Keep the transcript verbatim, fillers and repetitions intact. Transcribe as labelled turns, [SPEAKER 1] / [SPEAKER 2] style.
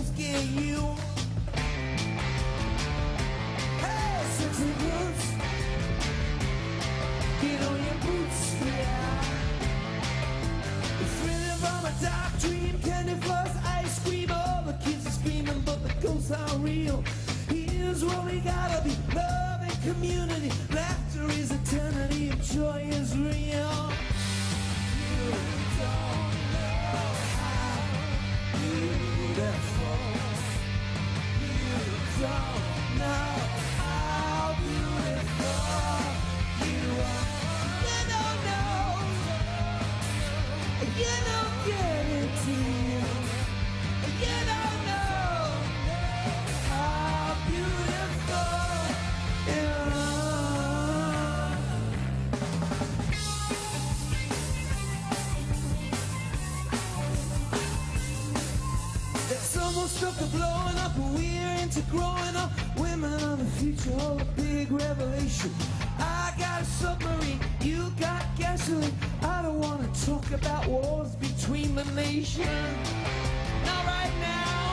[SPEAKER 1] won't scare you. Hey, sexy boots, get on your boots, yeah. It's really from a dark dream, candy floss, ice cream. All the kids are screaming, but the ghosts are real. Here's what we gotta be: love and community. Laughter is eternity, and joy is real. You don't know how beautiful. You don't know how beautiful you are. You don't know. You don't get it till you. You don't know how beautiful you are. It's almost stuck to blowing up, and we're into growing up. Women are the future, all a big revelation. I got a submarine, you got gasoline. I don't wanna talk about wars between the nations. Not right now.